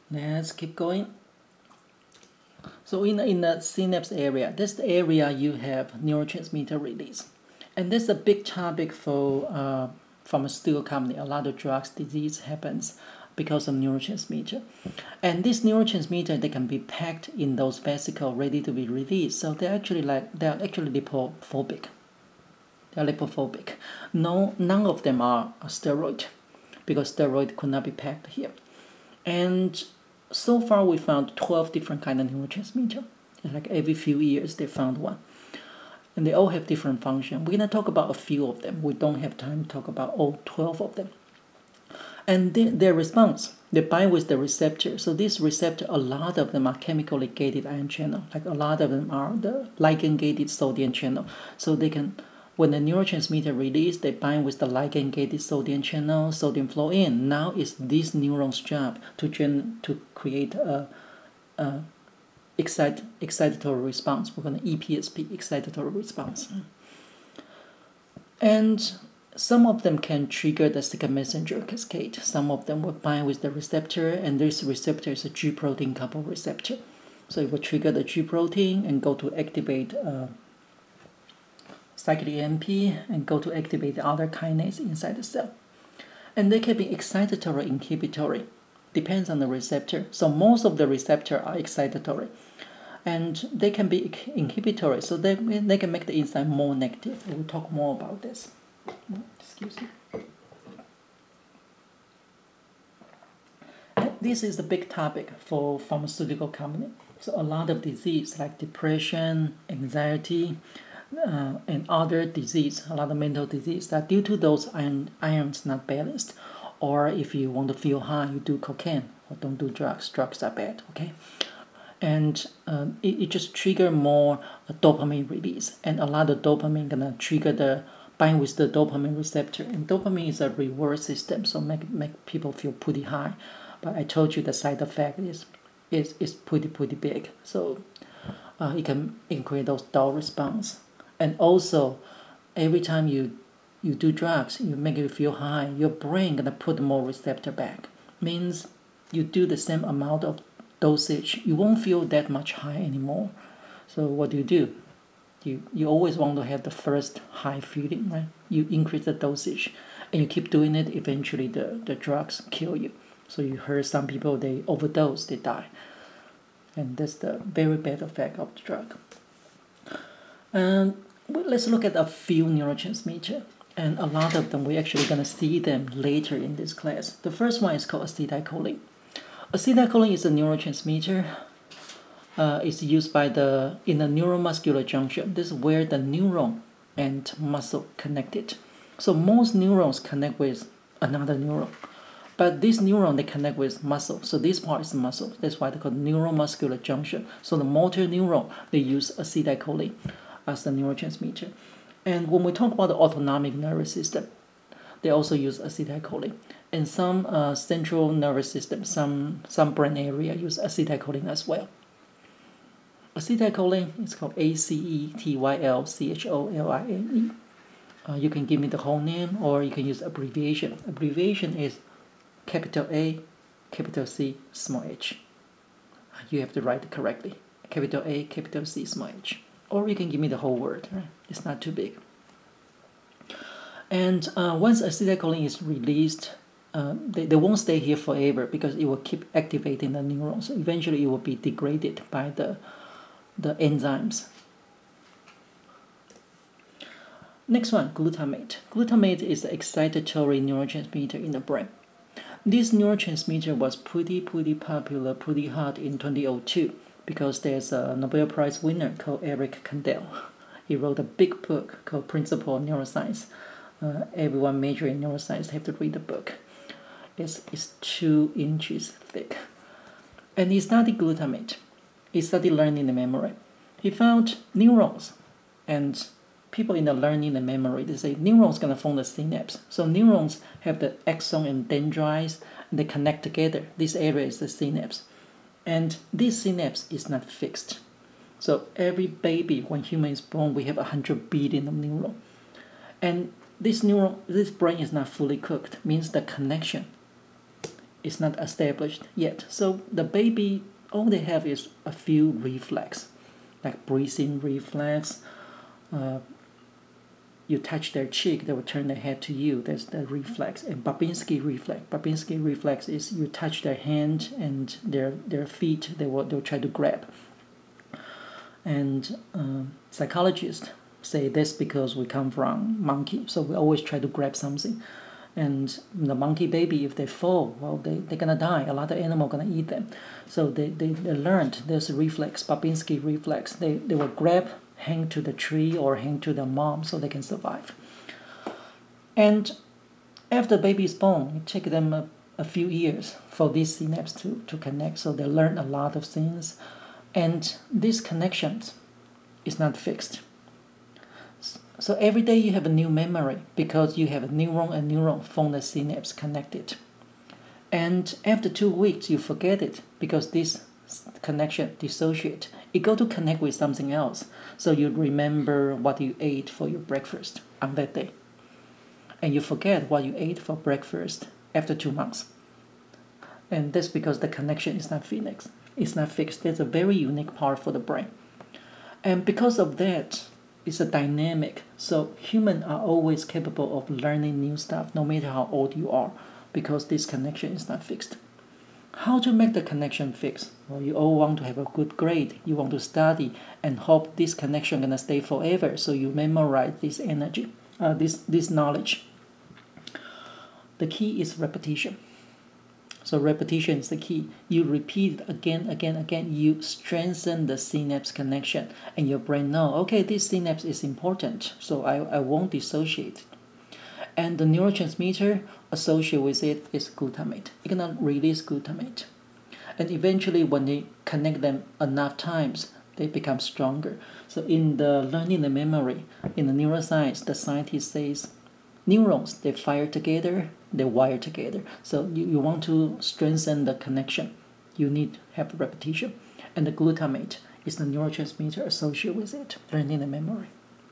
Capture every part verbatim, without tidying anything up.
Let's keep going. So in, in the synapse area, this the area you have neurotransmitter release. And this is a big topic for uh, pharmaceutical company. A lot of drugs disease happens because of neurotransmitter. And this neurotransmitter, they can be packed in those vesicles ready to be released. So they're actually like they're actually lipophobic. They're lipophobic. No, none of them are a steroid because steroid could not be packed here. And so far we found twelve different kind of neurotransmitter. Like every few years they found one. And they all have different function. We're going to talk about a few of them. We don't have time to talk about all twelve of them. And the, their response, they bind with the receptor. So this receptor, a lot of them are chemically gated ion channel. Like a lot of them are the ligand gated sodium channel. So they can, when the neurotransmitter release, they bind with the ligand gated sodium channel, sodium flow in. Now it's this neuron's job to gen to create a, a excite, excitatory response. We're going to E P S P, excitatory response. And some of them can trigger the second messenger cascade. Some of them will bind with the receptor, and this receptor is a G protein coupled receptor. So it will trigger the G protein and go to activate uh, cyclic A M P and go to activate the other kinase inside the cell. And they can be excitatory, inhibitory. Depends on the receptor. So most of the receptor are excitatory. And they can be inhibitory, so they, they can make the enzyme more negative. We'll talk more about this. Excuse me. This is a big topic for pharmaceutical company. So a lot of disease like depression, anxiety, uh, and other disease, a lot of mental disease, that due to those iron, ions not balanced. Or if you want to feel high, you do cocaine or don't do drugs. Drugs are bad, okay? And uh, it, it just trigger more uh, dopamine release. And a lot of dopamine gonna trigger the bind with the dopamine receptor. And dopamine is a reward system, so make make people feel pretty high. But I told you the side effect is is, is pretty pretty big. So uh, it can it can create those dull response. And also, every time you you do drugs, you make you feel high, your brain gonna put more receptor back. Means you do the same amount of dosage, you won't feel that much high anymore. So what do you do? You, you always want to have the first high feeling, right? You increase the dosage and you keep doing it, eventually the, the drugs kill you. So you heard some people, they overdose, they die. And that's the very bad effect of the drug. And let's look at a few neurotransmitters. And a lot of them, we're actually going to see them later in this class. The first one is called acetylcholine. Acetylcholine is a neurotransmitter. Uh, it's used by the in the neuromuscular junction. This is where the neuron and muscle connected. So most neurons connect with another neuron, but this neuron they connect with muscle. So this part is muscle. That's why they call neuromuscular junction. So the motor neuron they use acetylcholine as the neurotransmitter. And when we talk about the autonomic nervous system, they also use acetylcholine. And some uh, central nervous system, some some brain area use acetylcholine as well. Acetylcholine is called A C E T Y L C H O L I N E. Uh, you can give me the whole name, or you can use abbreviation. Abbreviation is capital A, capital C, small h. You have to write it correctly. Capital A, capital C, small h. Or you can give me the whole word. Right? It's not too big. And uh, once acetylcholine is released, uh, they, they won't stay here forever because it will keep activating the neurons. So eventually it will be degraded by the, the enzymes. Next one, glutamate. Glutamate is the excitatory neurotransmitter in the brain. This neurotransmitter was pretty, pretty popular, pretty hot in twenty oh two because there's a Nobel Prize winner called Eric Kandel. He wrote a big book called Principle of Neuroscience. Uh, everyone majoring in neuroscience have to read the book. It's, it's two inches thick. And he studied glutamate. He studied learning and memory. He found neurons, and people in the learning and memory, they say neurons going to form the synapse. So neurons have the axon and dendrites, and they connect together. This area is the synapse. And this synapse is not fixed. So every baby, when human is born, we have one hundred billion of neurons. And this neuron, this brain is not fully cooked, means the connection is not established yet. So the baby, all they have is a few reflex, like breathing reflex. Uh, you touch their cheek, they will turn their head to you. That's the reflex. And Babinski reflex. Babinski reflex is you touch their hand and their their feet, they will they'll try to grab. And um, psychologists say this because we come from monkey, so we always try to grab something. And the monkey baby, if they fall, well, they, they're gonna die. A lot of animals gonna eat them. So they, they, they learned this reflex, Babinski reflex. They, they will grab, hang to the tree or hang to their mom so they can survive. And after the baby is born, it takes them a, a few years for these synapses to, to connect. So they learn a lot of things. And these connections is not fixed. So every day you have a new memory because you have a neuron and neuron form the synapse connected. And after two weeks, you forget it because this connection dissociate. It go to connect with something else. So you remember what you ate for your breakfast on that day. And you forget what you ate for breakfast after two months. And that's because the connection is not fixed. It's not fixed. That's a very unique part for the brain. And because of that, it's a dynamic. So humans are always capable of learning new stuff, no matter how old you are, because this connection is not fixed. How to make the connection fixed? Well, you all want to have a good grade. You want to study and hope this connection gonna stay forever. So you memorize this energy, uh, this this knowledge. The key is repetition. So repetition is the key. You repeat it again, again, again. You strengthen the synapse connection, and your brain know, okay, this synapse is important, so I, I won't dissociate. And the neurotransmitter associated with it is glutamate. It's gonna release glutamate, and eventually, when they connect them enough times, they become stronger. So in the learning and memory, in the neuroscience, the scientist says, neurons, they fire together, they wire together. So you, you want to strengthen the connection, you need to have repetition. And the glutamate is the neurotransmitter associated with it, learning and memory.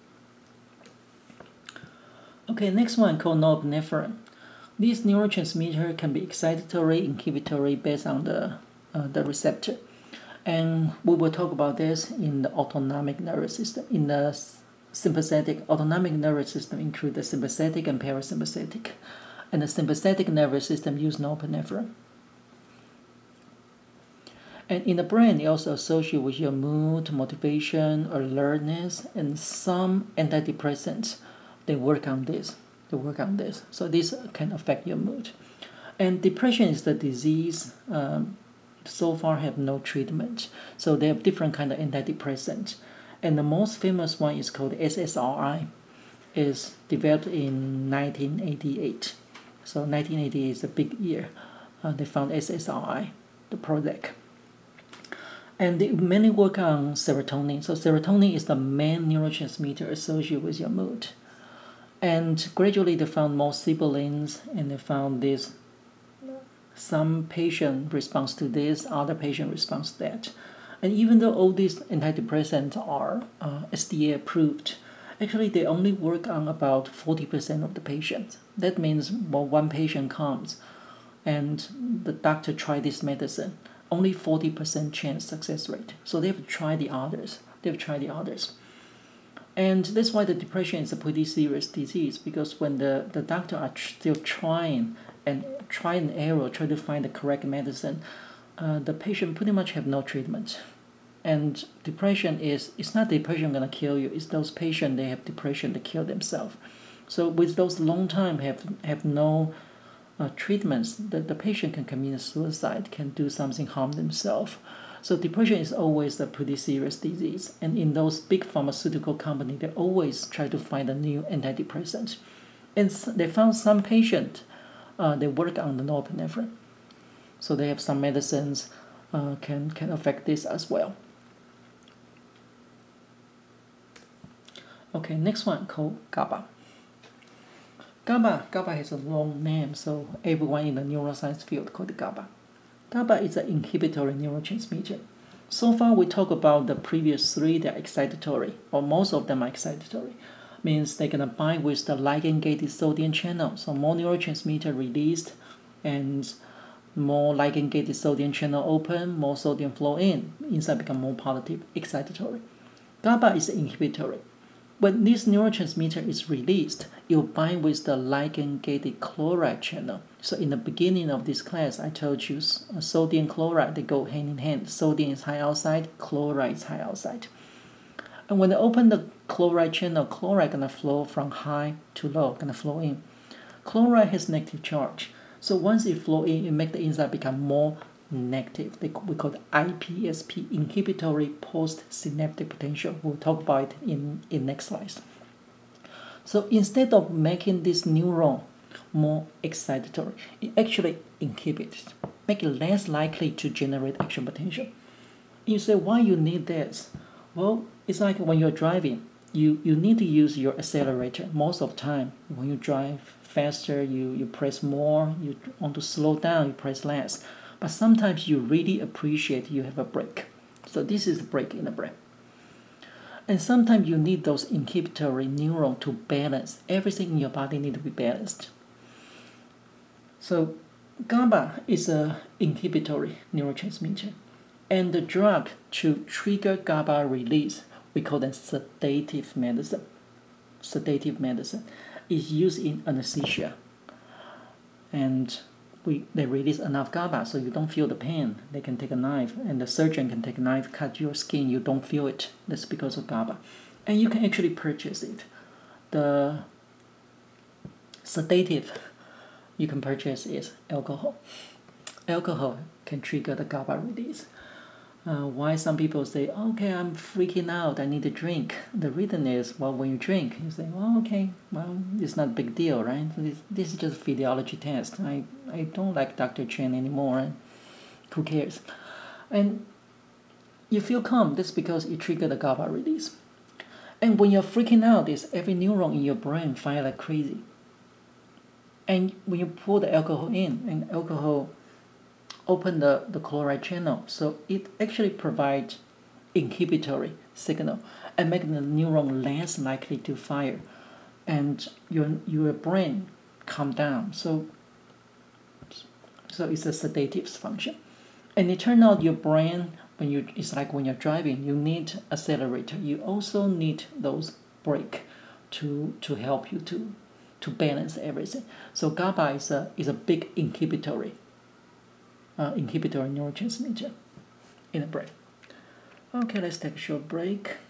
Okay, next one called norepinephrine. This neurotransmitter can be excitatory, inhibitory based on the, uh, the receptor. And we will talk about this in the autonomic nervous system. In the sympathetic autonomic nervous system include the sympathetic and parasympathetic. And the sympathetic nervous system use norepinephrine. And in the brain, it also associates with your mood, motivation, alertness, and some antidepressants. They work on this. They work on this. So this can affect your mood. And depression is the disease. Um, so far, have no treatment. So they have different kind of antidepressants. And the most famous one is called S S R I. Is developed in nineteen eighty-eight. So nineteen eighty-eight is a big year. Uh, they found S S R I, the Prozac. And they mainly work on serotonin. So serotonin is the main neurotransmitter associated with your mood. And gradually they found more siblings, and they found this. Some patient responds to this, other patient responds to that. And even though all these antidepressants are uh, S D A approved, actually they only work on about forty percent of the patients. That means when one patient comes and the doctor try this medicine, only forty percent chance success rate. So they have to try the others. They have to try the others. And that's why the depression is a pretty serious disease, because when the, the doctor are still trying and try and error, try to find the correct medicine, uh, the patient pretty much have no treatment. And depression is, it's not depression gonna kill you, it's those patients, they have depression to kill themselves. So with those long time have, have no uh, treatments, the, the patient can commit suicide, can do something, harm themselves. So depression is always a pretty serious disease. And in those big pharmaceutical companies, they always try to find a new antidepressant. And they found some patient, uh, they work on the norepinephrine. So they have some medicines uh, can, can affect this as well. Okay, next one called GABA. GABA, GABA has a long name, so everyone in the neuroscience field called it GABA. GABA is an inhibitory neurotransmitter. So far, we talk about the previous three, they're excitatory, or most of them are excitatory. Means they're going to bind with the ligand-gated sodium channel, so more neurotransmitter released, and more ligand-gated sodium channel open, more sodium flow in, inside become more positive, excitatory. GABA is inhibitory. When this neurotransmitter is released, it will bind with the ligand-gated chloride channel. So in the beginning of this class, I told you uh, sodium chloride, they go hand in hand. Sodium is high outside, chloride is high outside. And when they open the chloride channel, chloride gonna flow from high to low, gonna flow in. Chloride has negative charge. So once it flow in, it make the inside become more negative. They, we call it I P S P, inhibitory postsynaptic potential. We'll talk about it in, in next slide. So instead of making this neuron more excitatory, it actually inhibits, make it less likely to generate action potential. You say, why you need this? Well, it's like when you're driving, you, you need to use your accelerator most of the time. When you drive faster, you, you press more. You want to slow down, you press less. But sometimes you really appreciate you have a brake. So this is the brake in the brain. And sometimes you need those inhibitory neurons to balance. Everything in your body needs to be balanced. So GABA is an inhibitory neurotransmitter. And the drug to trigger GABA release, we call them sedative medicine. Sedative medicine is used in anesthesia. And we, they release enough GABA so you don't feel the pain. They can take a knife, and the surgeon can take a knife, cut your skin, you don't feel it. That's because of GABA. And you can actually purchase it. The sedative you can purchase is alcohol. Alcohol can trigger the GABA release. Uh, why some people say, okay, I'm freaking out, I need a drink. The reason is, well, when you drink, you say, well, okay, well, it's not a big deal, right? This, this is just a physiology test. I, I don't like Doctor Chen anymore, and who cares? And you feel calm, that's because it triggered the GABA release. And when you're freaking out, it's every neuron in your brain fire like crazy. And when you pour the alcohol in, and alcohol open the, the chloride channel, so it actually provides inhibitory signal and make the neuron less likely to fire, and your your brain calm down. So so it's a sedative function. And it turns out your brain, when you it's like when you're driving, you need accelerator. You also need those brake to to help you to to balance everything. So GABA is a is a big inhibitory. Uh, inhibitory neurotransmitter in the brain. Okay, let's take a short break.